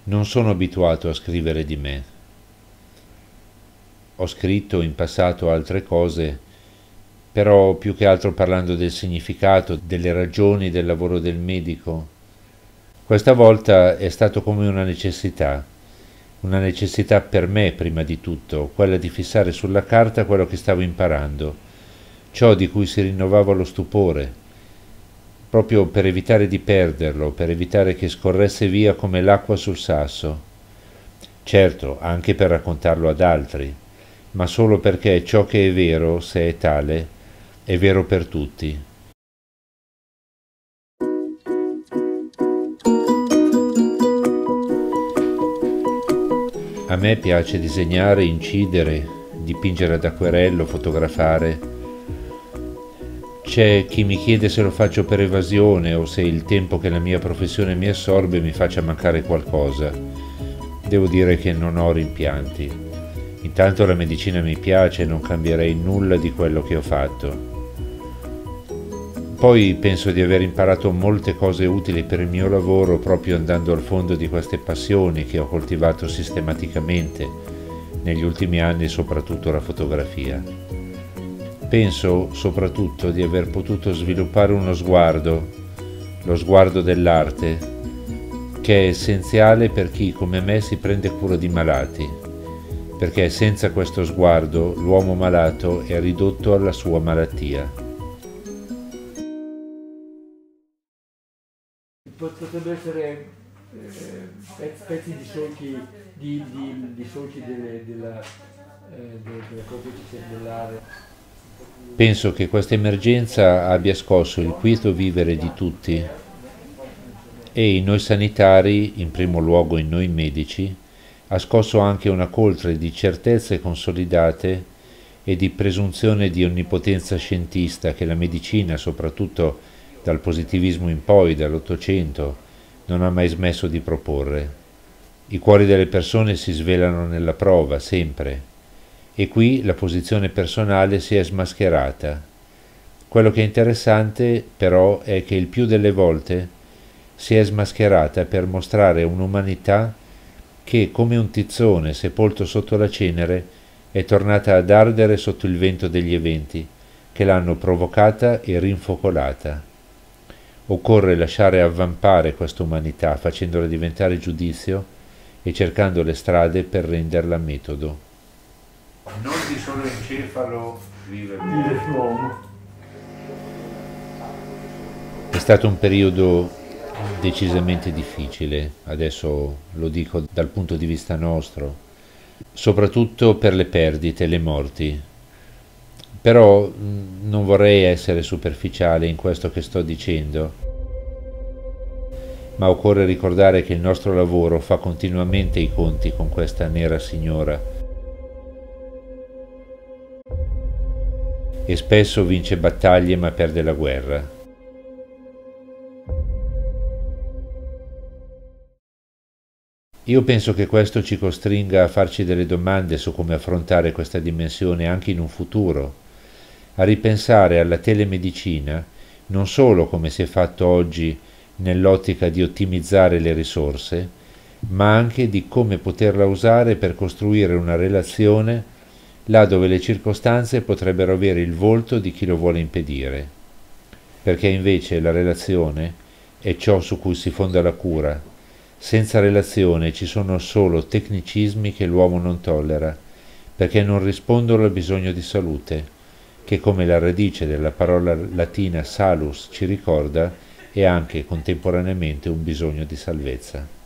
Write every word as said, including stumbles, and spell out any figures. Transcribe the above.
Non sono abituato a scrivere di me. Ho scritto in passato altre cose, però più che altro parlando del significato, delle ragioni del lavoro del medico. Questa volta è stato come una necessità, una necessità per me prima di tutto, quella di fissare sulla carta quello che stavo imparando, ciò di cui si rinnovava lo stupore, proprio per evitare di perderlo, per evitare che scorresse via come l'acqua sul sasso. Certo, anche per raccontarlo ad altri, ma solo perché ciò che è vero, se è tale, è vero per tutti. A me piace disegnare, incidere, dipingere ad acquerello, fotografare. C'è chi mi chiede se lo faccio per evasione o se il tempo che la mia professione mi assorbe mi faccia mancare qualcosa. Devo dire che non ho rimpianti. Intanto la medicina mi piace e non cambierei nulla di quello che ho fatto. Poi penso di aver imparato molte cose utili per il mio lavoro proprio andando al fondo di queste passioni che ho coltivato sistematicamente negli ultimi anni, soprattutto la fotografia. Penso soprattutto di aver potuto sviluppare uno sguardo, lo sguardo dell'arte, che è essenziale per chi come me si prende cura di malati, perché senza questo sguardo l'uomo malato è ridotto alla sua malattia. Potrebbero essere eh, pezzi di solchi, di, di, di solchi delle, della, eh, della corteccia cerebellare. Penso che questa emergenza abbia scosso il quieto vivere di tutti e in noi sanitari, in primo luogo in noi medici, ha scosso anche una coltre di certezze consolidate e di presunzione di onnipotenza scientista che la medicina, soprattutto dal positivismo in poi, dall'Ottocento, non ha mai smesso di proporre. I cuori delle persone si svelano nella prova, sempre, e qui la posizione personale si è smascherata. Quello che è interessante, però, è che il più delle volte si è smascherata per mostrare un'umanità che, come un tizzone sepolto sotto la cenere, è tornata ad ardere sotto il vento degli eventi che l'hanno provocata e rinfocolata. Occorre lasciare avvampare questa umanità, facendola diventare giudizio e cercando le strade per renderla metodo. Non di solo encefalo vive l'uomo. È stato un periodo decisamente difficile, adesso lo dico dal punto di vista nostro, soprattutto per le perdite, le morti. Però mh, non vorrei essere superficiale in questo che sto dicendo, ma occorre ricordare che il nostro lavoro fa continuamente i conti con questa nera signora e spesso vince battaglie ma perde la guerra. Io penso che questo ci costringa a farci delle domande su come affrontare questa dimensione anche in un futuro, a ripensare alla telemedicina non solo come si è fatto oggi nell'ottica di ottimizzare le risorse, ma anche di come poterla usare per costruire una relazione là dove le circostanze potrebbero avere il volto di chi lo vuole impedire, perché invece la relazione è ciò su cui si fonda la cura. Senza relazione ci sono solo tecnicismi che l'uomo non tollera, perché non rispondono al bisogno di salute, che come la radice della parola latina salus ci ricorda, è anche contemporaneamente un bisogno di salvezza.